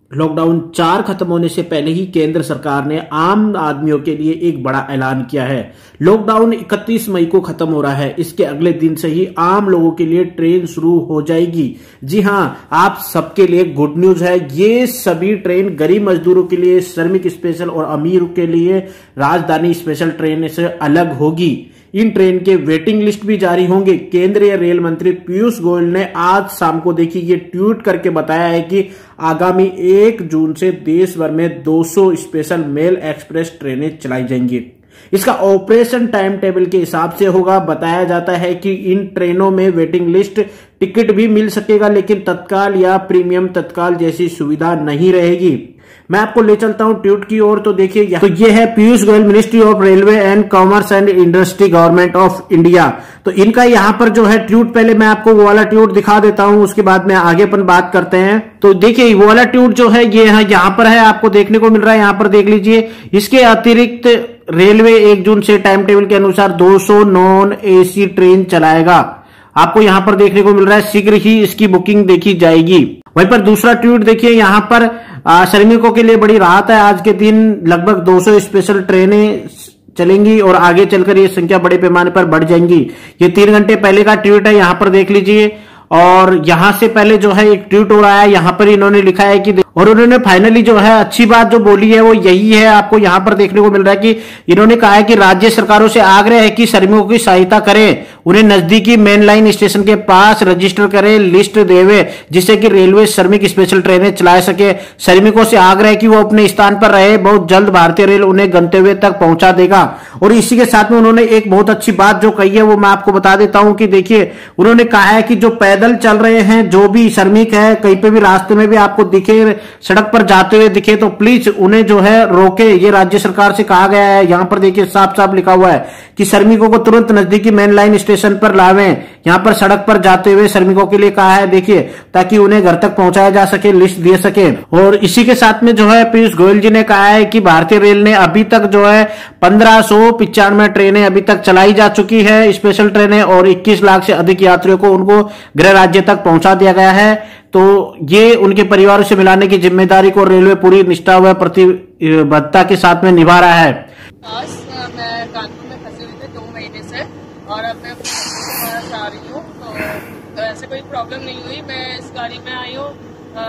Lockdown 4 खत्म होने से पहले ही केंद्र सरकार ने आम आदमियों के लिए एक बड़ा ऐलान किया है। लॉकडाउन 31 मई को खत्म हो रहा है। इसके अगले दिन से ही आम लोगों के लिए ट्रेन शुरू हो जाएगी। जी हां, आप सबके लिए गुड न्यूज है। ये सभी ट्रेन गरीब मजदूरों के लिए श्रमिक स्पेशल और अमीर के लिए राजधानी स्पेशल ट्रेन से अलग होगी। इन ट्रेन के वेटिंग लिस्ट भी जारी होंगे। केंद्रीय रेल मंत्री पीयूष गोयल ने आज शाम को देखिए ये ट्वीट करके बताया है कि आगामी 1 जून से देश भर में 200 स्पेशल मेल एक्सप्रेस ट्रेनें चलाई जाएंगी। इसका ऑपरेशन टाइम टेबल के हिसाब से होगा। बताया जाता है कि इन ट्रेनों में वेटिंग लिस्ट टिकट भी मिल सकेगा, लेकिन तत्काल या प्रीमियम तत्काल जैसी सुविधा नहीं रहेगी। मैं आपको ले चलता हूं ट्वीट की ओर। तो देखिए, तो ये है Piyush Goyal, ministry of railway and commerce and industry, government of India. तो इनका यहां पर जो है ट्वीट, पहले मैं आपको वो वाला ट्वीट दिखा देता हूं, उसके बाद में आगे अपन बात करते हैं। तो देखिए वो वाला ट्वीट जो है ये यहाँ पर है, आपको देखने को मिल रहा है, यहाँ पर देख लीजिए। इसके अतिरिक्त रेलवे 1 जून से टाइम टेबल के अनुसार 200 नॉन एसी ट्रेन चलाएगा। आपको यहां पर देखने को मिल रहा है, शीघ्र ही इसकी बुकिंग देखी जाएगी। वहीं पर दूसरा ट्वीट देखिए, यहां पर श्रमिकों के लिए बड़ी राहत है। आज के दिन लगभग 200 स्पेशल ट्रेनें चलेंगी और आगे चलकर ये संख्या बड़े पैमाने पर बढ़ जाएंगी। ये 3 घंटे पहले का ट्वीट है, यहां पर देख लीजिए। और यहां से पहले जो है एक ट्वीट हो रहा है, यहां पर इन्होंने लिखा है कि, और उन्होंने फाइनली जो है अच्छी बात जो बोली है वो यही है। आपको यहां पर देखने को मिल रहा है कि इन्होंने कहा है कि राज्य सरकारों से आग्रह है कि श्रमिकों की सहायता करें, उन्हें नजदीकी मेन लाइन स्टेशन के पास रजिस्टर करें, लिस्ट देवे, जिससे कि रेलवे श्रमिक स्पेशल ट्रेनें चला सके। श्रमिकों से आग्रह है कि वो अपने स्थान पर रहे, बहुत जल्द भारतीय रेल उन्हें गंतव्य तक पहुंचा देगा। और इसी के साथ में उन्होंने एक बहुत अच्छी बात जो कही है वो मैं आपको बता देता हूं कि देखिए, उन्होंने कहा है कि जो पैदल चल रहे हैं, जो भी श्रमिक है, कहीं पे भी रास्ते में भी आपको दिखे, सड़क पर जाते हुए दिखे, तो प्लीज उन्हें जो है रोके। ये राज्य सरकार से कहा गया है। यहां पर देखिए साफ साफ लिखा हुआ है कि श्रमिकों को तुरंत नजदीकी मेन लाइन स्टेशन पर लावें। यहां पर सड़क पर जाते हुए श्रमिकों के लिए कहा है, देखिए, ताकि उन्हें घर तक पहुंचाया जा सके, लिस्ट दे सके। और इसी के साथ में जो है पीयूष गोयल जी ने कहा है कि भारतीय रेल ने अभी तक जो है 1595 ट्रेनें अभी तक चलाई जा चुकी है, स्पेशल ट्रेनें, और 21 लाख से अधिक यात्रियों को उनको गृह राज्य तक पहुंचा दिया गया है। तो ये उनके परिवार से मिलाने की जिम्मेदारी को रेलवे पूरी निष्ठा व प्रतिबद्धता के साथ में निभा रहा है। मैं कानपुर में फंसी हुई थी 2 महीने से, और अब मैं आ रही हूँ। तो ऐसे कोई प्रॉब्लम नहीं हुई, मैं इस गाड़ी में आई हूँ।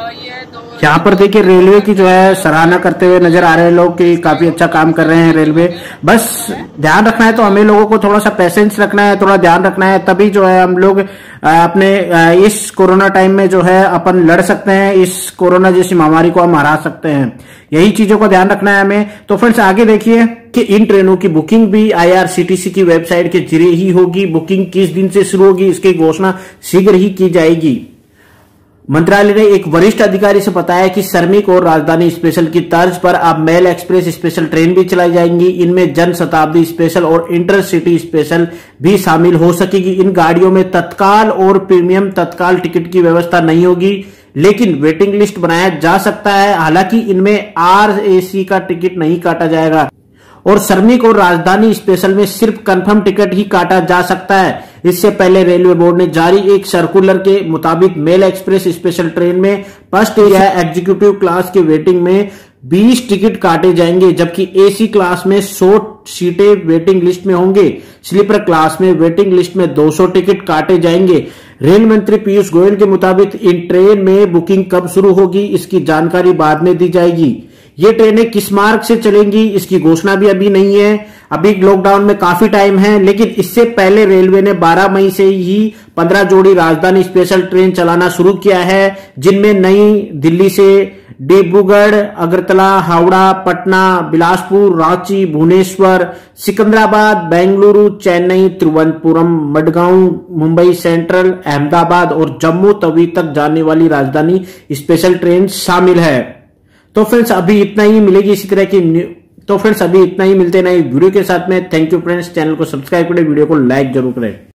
यहाँ पर देखिए रेलवे की जो है सराहना करते हुए नजर आ रहे हैं लोग कि काफी अच्छा काम कर रहे हैं रेलवे। बस ध्यान रखना है, तो हमें लोगों को थोड़ा सा पेशेंस रखना है, थोड़ा ध्यान रखना है, तभी जो है हम लोग अपने इस कोरोना टाइम में जो है अपन लड़ सकते हैं, इस कोरोना जैसी महामारी को हम हरा सकते हैं। यही चीजों का ध्यान रखना है हमें। तो फ्रेंड्स आगे देखिए कि इन ट्रेनों की बुकिंग भी IRCTC की वेबसाइट के जरिए ही होगी। बुकिंग किस दिन से शुरू होगी इसकी घोषणा शीघ्र ही की जाएगी। मंत्रालय ने एक वरिष्ठ अधिकारी से बताया कि श्रमिक और राजधानी स्पेशल की तर्ज पर अब मेल एक्सप्रेस स्पेशल ट्रेन भी चलाई जाएंगी। इनमें जन शताब्दी स्पेशल और इंटरसिटी स्पेशल भी शामिल हो सकेगी। इन गाड़ियों में तत्काल और प्रीमियम तत्काल टिकट की व्यवस्था नहीं होगी, लेकिन वेटिंग लिस्ट बनाया जा सकता है। हालांकि इनमें RAC का टिकट नहीं काटा जाएगा और श्रमिक और राजधानी स्पेशल में सिर्फ कंफर्म टिकट ही काटा जा सकता है। इससे पहले रेलवे बोर्ड ने जारी एक सर्कुलर के मुताबिक मेल एक्सप्रेस स्पेशल ट्रेन में फर्स्ट या एग्जीक्यूटिव क्लास के वेटिंग में 20 टिकट काटे जाएंगे, जबकि AC क्लास में 100 सीटें वेटिंग लिस्ट में होंगे। स्लीपर क्लास में वेटिंग लिस्ट में 200 टिकट काटे जाएंगे। रेल मंत्री पीयूष गोयल के मुताबिक इन ट्रेन में बुकिंग कब शुरू होगी इसकी जानकारी बाद में दी जाएगी। ये ट्रेनें किस मार्ग से चलेंगी इसकी घोषणा भी अभी नहीं है। अभी लॉकडाउन में काफी टाइम है, लेकिन इससे पहले रेलवे ने 12 मई से ही 15 जोड़ी राजधानी स्पेशल ट्रेन चलाना शुरू किया है, जिनमें नई दिल्ली से डिब्रूगढ़, अगरतला, हावड़ा, पटना, बिलासपुर, रांची, भुवनेश्वर, सिकंदराबाद, बेंगलुरु, चेन्नई, तिरुवनंतपुरम, मडगांव, मुंबई सेंट्रल, अहमदाबाद और जम्मू तवी तक जाने वाली राजधानी स्पेशल ट्रेन शामिल है। तो फ्रेंड्स अभी इतना ही मिलेगी इसी तरह की। तो फ्रेंड्स अभी इतना ही, मिलते नए वीडियो के साथ में। थैंक यू फ्रेंड्स, चैनल को सब्सक्राइब करें, वीडियो को लाइक जरूर करें।